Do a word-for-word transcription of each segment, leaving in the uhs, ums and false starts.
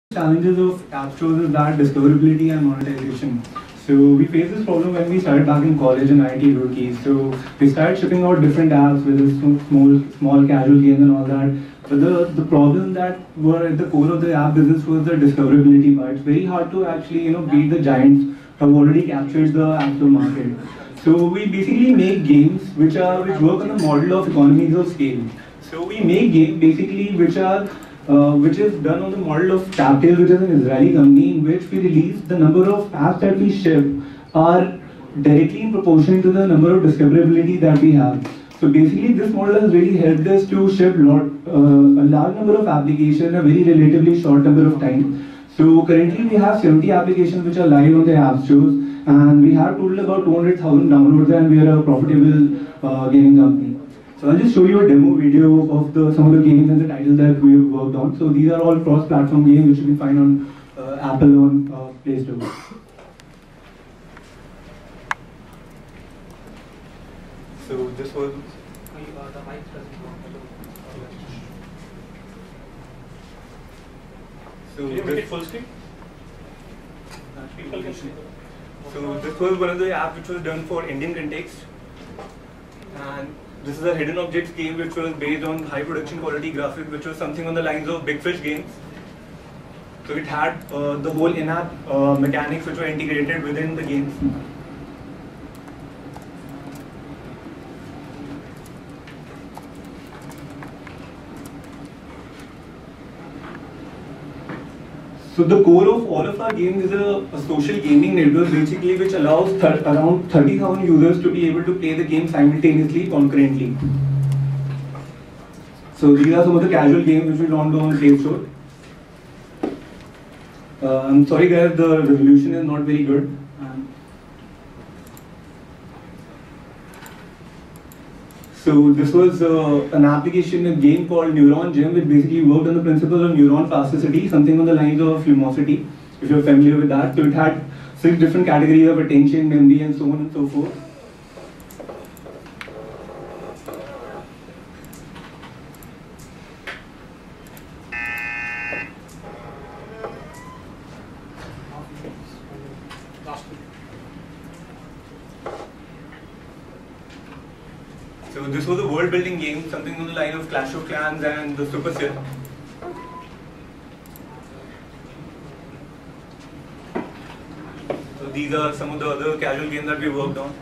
Challenges of app stores is that discoverability and monetization. So we faced this problem when we started back in college in I I T Roorkee. So we started shipping out different apps with this small, small casual games and all that. But the, the problem that were at the core of the app business was the discoverability part. It's very hard to actually you know beat the giants who have already captured the app store market. So we basically make games which are which work on the model of economies of scale. So we make games basically which are Uh, which is done on the model of Taptail, which is an Israeli company, in which we release the number of apps that we ship are directly in proportion to the number of discoverability that we have. So basically, this model has really helped us to ship lot, uh, a large number of applications in a very relatively short number of time. So currently, we have seventy applications which are live on the app stores, and we have total about two hundred thousand downloads, and we are a profitable uh, gaming company. So I'll just show you a demo video of the, some of the games and the titles that we've worked on. So these are all cross-platform games which you can find on uh, Apple on uh, Play Store. So this was. So can you make it full screen? People can see. So this was one of the apps which was done for Indian context, and this is a hidden objects game which was based on high production quality graphics, which was something on the lines of Big Fish games. So it had uh, the whole in-app uh, mechanics which were integrated within the games. So the core of all of our games is a, a social gaming network basically which allows th around thirty thousand users to be able to play the game simultaneously, concurrently. So these are some of the casual games which we launched on Play Store. Uh, I'm sorry guys, the resolution is not very good. Um, So this was uh, an application, a game called Neuron Gym, which basically worked on the principle of neuron plasticity, something on the lines of Lumosity, if you're familiar with that. So it had six different categories of attention, memory, and so on and so forth. So this was a world-building game, something on the line of Clash of Clans and the Supercell. So these are some of the other casual games that we worked on.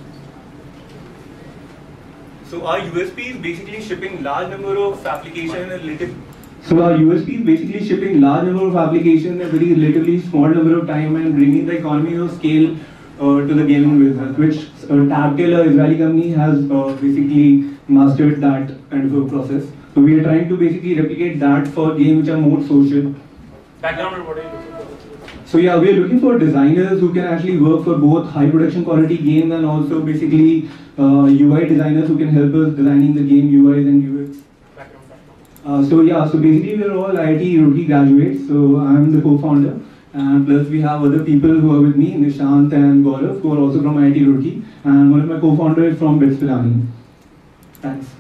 So our U S P is basically shipping large number of applications in a little. So our U S P is basically shipping large number of applications in a very relatively small number of time and bringing the economy of scale Uh, to the gaming business, which uh, Taptail, an Israeli company, has uh, basically mastered that kind of a process. So we are trying to basically replicate that for games which are more social. Background, what are you looking for? So yeah, we are looking for designers who can actually work for both high production quality games and also basically uh, U I designers who can help us designing the game U Is and U X. Background, background. Uh, so yeah, so basically we are all I I T Roorkee graduates. So I am the co-founder. And plus we have other people who are with me, Nishant and Gaurav, who are also from I I T Roorkee. And one of my co-founders is from Bits Pilani. Thanks.